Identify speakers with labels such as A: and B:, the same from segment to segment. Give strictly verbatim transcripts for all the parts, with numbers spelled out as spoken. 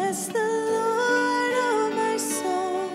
A: Bless the Lord, oh my soul,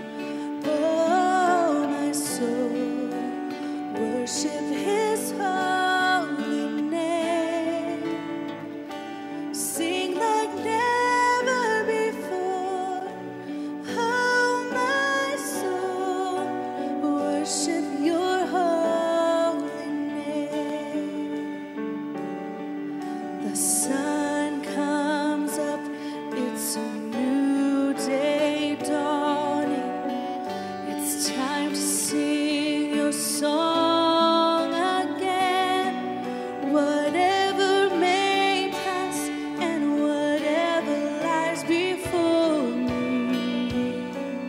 A: oh my soul, worship His holy name. Sing like never before, oh my soul, worship Your holy name. The sun comes up, it's a new day dawning. It's time to sing Your song again. Whatever may pass and whatever lies before me,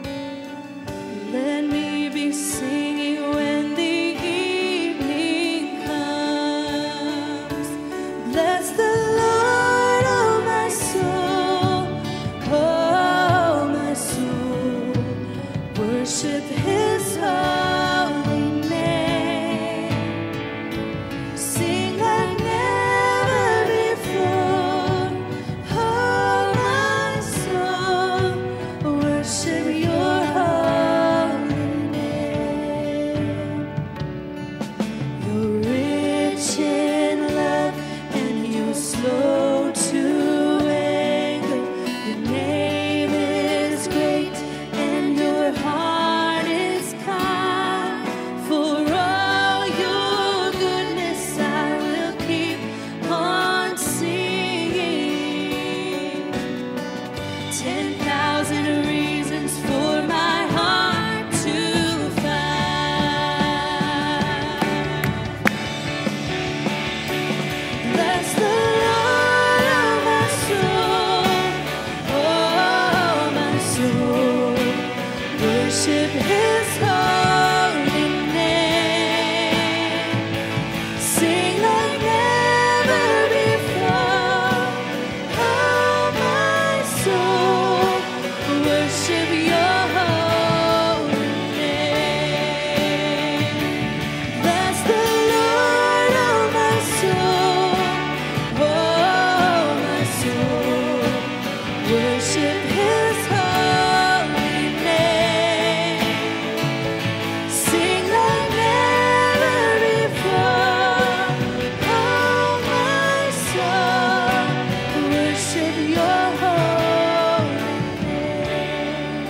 A: let me be singing when the evening comes. Bless the Lord, oh my soul, oh my soul, worship His holy name. Sing like never before, oh my soul, worship Your holy name. You're rich in love and You're slow to anger. Your name is great and Your heart is kind. For all Your goodness I will keep on singing. Ten thousand reasons for my heart to find. Bless the Lord, oh my soul, oh my soul, worship His holy name. Sing like never before, oh my soul, worship Your holy name. Bless the Lord, oh my soul, oh my soul, worship His holy name. Sing like never before, oh my soul, worship Your holy name.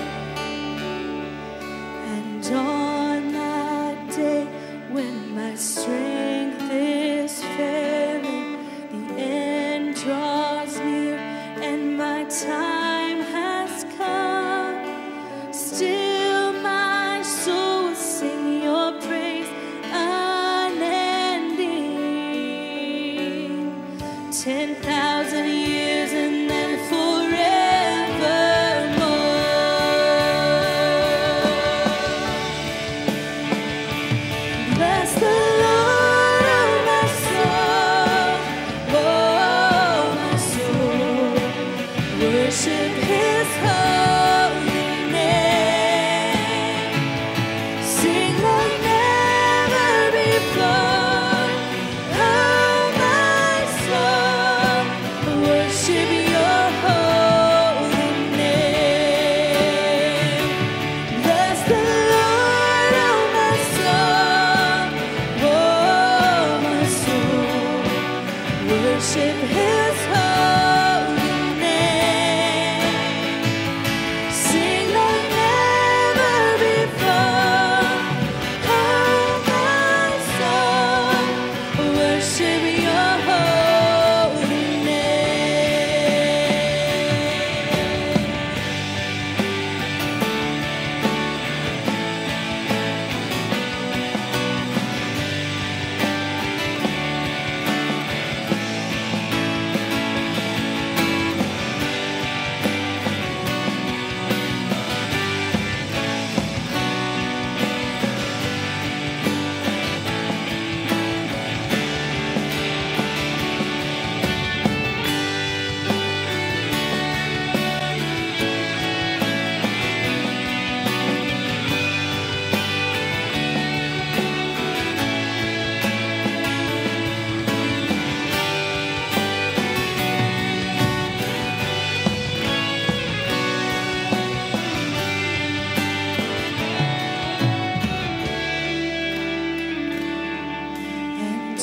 A: And on that day when my strength is failing, the end draws near and my time has come, still my soul will sing Your praise unending. Ten thousand years and then forevermore. Bless the Lord, oh my soul, oh my soul, worship His holy name. Sing like never before, oh my soul, worship Your holy name. Bless the Lord, oh my soul, oh my soul, worship His holy name. Sing like never before, oh my soul, worship Your holy name.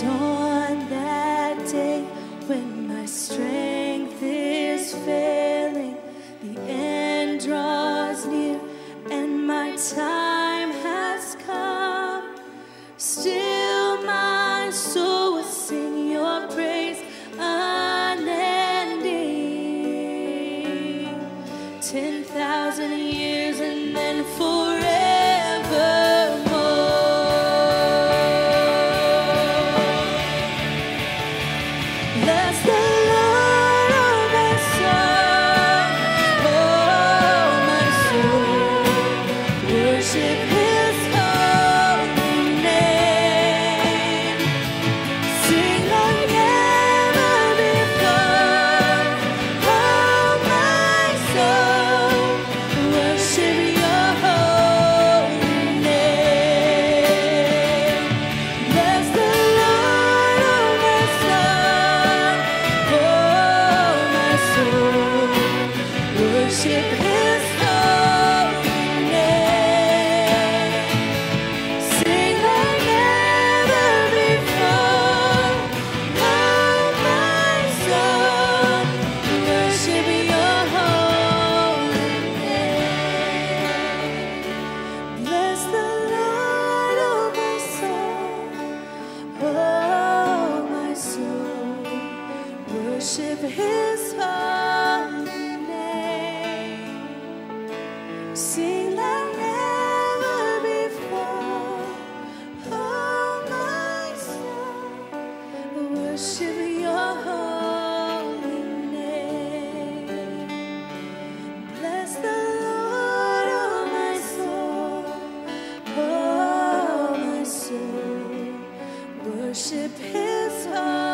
A: on that day when my strength is failing, the end draws near and my time has come, still my soul will sing your praise unending. Ten thousand years and then forevermore. Bless the Lord, oh my soul, oh my soul, worship His holy name. Sing like never before, oh my soul, worship Your holy name. Bless the Lord, oh my soul, oh my soul, worship His holy name. Sing like never before, oh my soul, worship Your holy name. Bless the Lord, oh my soul, oh my soul, worship His holy name. Sing like never before, oh my soul, worship Your holy name. Bless the Lord, oh my soul, oh my soul, worship His holy name.